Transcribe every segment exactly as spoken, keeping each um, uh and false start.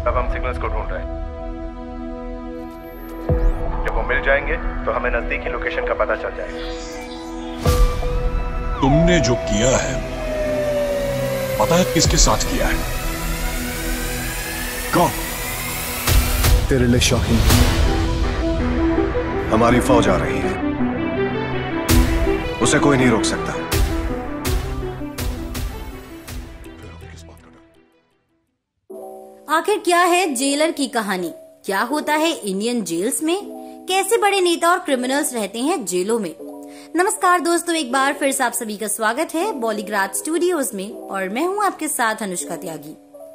अब हम सिग्नल्स को ढूंढ रहे हैं। जब वो मिल जाएंगे तो हमें नजदीकी लोकेशन का पता चल जाएगा। तुमने जो किया है पता है किसके साथ किया है? कौन? तेरे लिए शौकीन, हमारी फौज आ रही है, उसे कोई नहीं रोक सकता। आखिर क्या है जेलर की कहानी? क्या होता है इंडियन जेल्स में? कैसे बड़े नेता और क्रिमिनल्स रहते हैं जेलों में? नमस्कार दोस्तों, एक बार फिर से आप सभी का स्वागत है बॉलीग्राड स्टूडियोज में और मैं हूं आपके साथ अनुष्का त्यागी।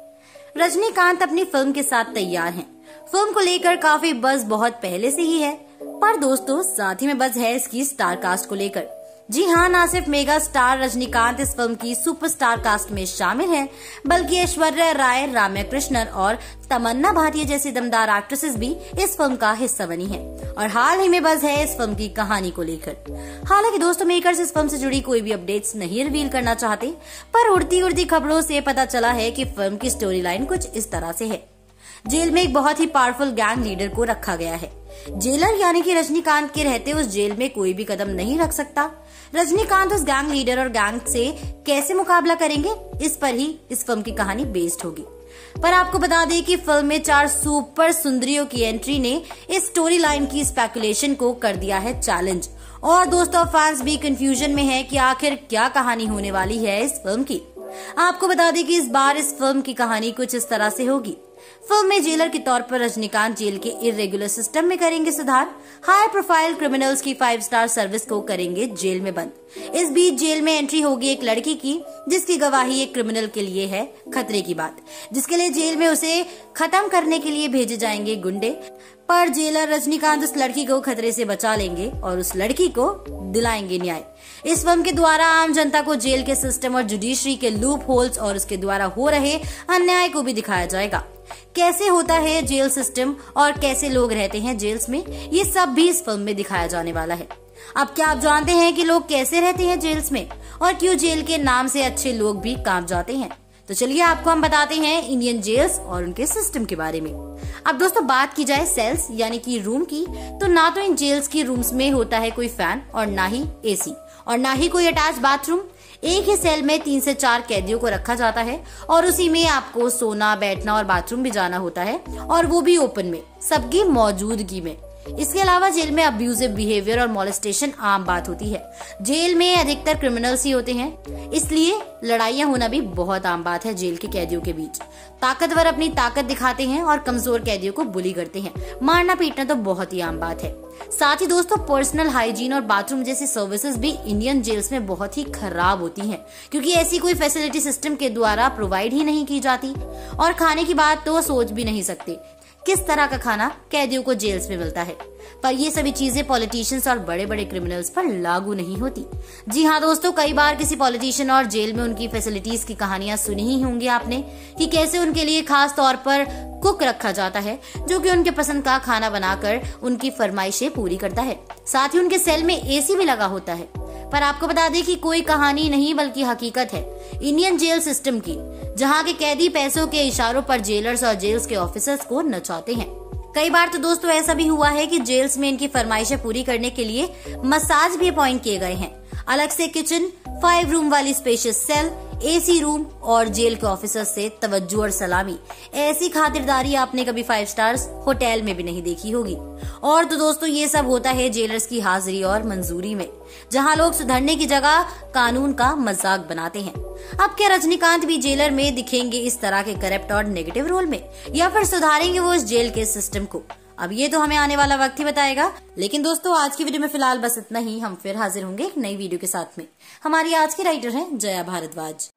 रजनीकांत अपनी फिल्म के साथ तैयार हैं। फिल्म को लेकर काफी बज़ बहुत पहले से ही है, पर दोस्तों साथ ही में बज़ है इसकी स्टार कास्ट को लेकर। जी हाँ, ना सिर्फ मेगा स्टार रजनीकांत इस फिल्म की सुपरस्टार कास्ट में शामिल हैं, बल्कि ऐश्वर्या राय, रम्या कृष्णन और तमन्ना भाटिया जैसी दमदार एक्ट्रेसेस भी इस फिल्म का हिस्सा बनी हैं। और हाल ही में बज़ है इस फिल्म की कहानी को लेकर। हालांकि दोस्तों मेकर्स इस फिल्म से जुड़ी कोई भी अपडेट्स नहीं रिवील करना चाहते, पर उड़ती उड़ती खबरों से पता चला है कि फिल्म की स्टोरी लाइन कुछ इस तरह से है। जेल में एक बहुत ही पावरफुल गैंग लीडर को रखा गया है। जेलर यानी कि रजनीकांत के रहते उस जेल में कोई भी कदम नहीं रख सकता। रजनीकांत उस गैंग लीडर और गैंग से कैसे मुकाबला करेंगे, इस पर ही इस फिल्म की कहानी बेस्ड होगी। पर आपको बता दें कि फिल्म में चार सुपर सुंदरियों की एंट्री ने इस स्टोरी लाइन की स्पेकुलेशन को कर दिया है चैलेंज। और दोस्तों फैंस भी कंफ्यूजन में है कि आखिर क्या कहानी होने वाली है इस फिल्म की। आपको बता दें कि इस बार इस फिल्म की कहानी कुछ इस तरह से होगी। फिल्म में जेलर के तौर पर रजनीकांत जेल के इरेगुलर सिस्टम में करेंगे सुधार। हाई प्रोफाइल क्रिमिनल्स की फाइव स्टार सर्विस को करेंगे जेल में बंद। इस बीच जेल में एंट्री होगी एक लड़की की, जिसकी गवाही एक क्रिमिनल के लिए है खतरे की बात, जिसके लिए जेल में उसे खत्म करने के लिए भेजे जाएंगे गुंडे। पर जेलर रजनीकांत उस लड़की को खतरे से बचा लेंगे और उस लड़की को दिलाएंगे न्याय। इस फिल्म के द्वारा आम जनता को जेल के सिस्टम और जुडिशरी के लूप होल्स और उसके द्वारा हो रहे अन्याय को भी दिखाया जाएगा। कैसे होता है जेल सिस्टम और कैसे लोग रहते हैं जेल्स में, ये सब भी इस फिल्म में दिखाया जाने वाला है। अब क्या आप जानते हैं कि लोग कैसे रहते हैं जेल्स में और क्यों जेल के नाम से अच्छे लोग भी कांप जाते हैं? तो चलिए आपको हम बताते हैं इंडियन जेल्स और उनके सिस्टम के बारे में। अब दोस्तों बात की जाए सेल्स यानी कि रूम की, तो ना तो इन जेल्स की रूम्स में होता है कोई फैन और ना ही एसी और ना ही कोई अटैच बाथरूम। एक ही सेल में तीन से चार कैदियों को रखा जाता है और उसी में आपको सोना, बैठना और बाथरूम भी जाना होता है, और वो भी ओपन में, सबकी मौजूदगी में। इसके अलावा जेल में अब्यूजिव बिहेवियर और मॉलेस्टेशन आम बात होती है। जेल में अधिकतर क्रिमिनल्स ही होते हैं, इसलिए लड़ाइयां होना भी बहुत आम बात है जेल के कैदियों के बीच। ताकतवर अपनी ताकत दिखाते हैं और कमजोर कैदियों को बुली करते हैं। मारना पीटना तो बहुत ही आम बात है। साथ ही दोस्तों पर्सनल हाइजीन और बाथरूम जैसी सर्विसेज भी इंडियन जेल्स में बहुत ही खराब होती हैं, क्योंकि ऐसी कोई फैसिलिटी सिस्टम के द्वारा प्रोवाइड ही नहीं की जाती। और खाने की बात तो सोच भी नहीं सकते किस तरह का खाना कैदियों को जेल्स में मिलता है। पर ये सभी चीजें पॉलिटिशियंस और बड़े बड़े क्रिमिनल्स पर लागू नहीं होती। जी हाँ दोस्तों, कई बार किसी पॉलिटिशियन और जेल में उनकी फैसिलिटीज की कहानियां सुनी ही होंगी आपने, कि कैसे उनके लिए खास तौर पर कुक रखा जाता है जो कि उनके पसंद का खाना बनाकर उनकी फरमाइशें पूरी करता है। साथ ही उनके सेल में एसी भी लगा होता है। पर आपको बता दें कि कोई कहानी नहीं बल्कि हकीकत है इंडियन जेल सिस्टम की, जहां के कैदी पैसों के इशारों पर जेलर्स और जेल्स के ऑफिसर्स को नचाते हैं। कई बार तो दोस्तों ऐसा भी हुआ है कि जेल्स में इनकी फरमाइशें पूरी करने के लिए मसाज भी अपॉइंट किए गए हैं। अलग से किचन, फाइव रूम वाली स्पेशियस सेल, एसी रूम और जेल के ऑफिसर से तवज्जो और सलामी, ऐसी खातिरदारी आपने कभी फाइव स्टार्स होटल में भी नहीं देखी होगी। और तो दोस्तों ये सब होता है जेलर्स की हाजिरी और मंजूरी में, जहां लोग सुधरने की जगह कानून का मजाक बनाते हैं। अब क्या रजनीकांत भी जेलर में दिखेंगे इस तरह के करप्ट और नेगेटिव रोल में, या फिर सुधारेंगे वो इस जेल के सिस्टम को? अब ये तो हमें आने वाला वक्त ही बताएगा। लेकिन दोस्तों आज की वीडियो में फिलहाल बस इतना ही। हम फिर हाजिर होंगे एक नई वीडियो के साथ में। हमारी आज की राइटर हैं जया भारद्वाज।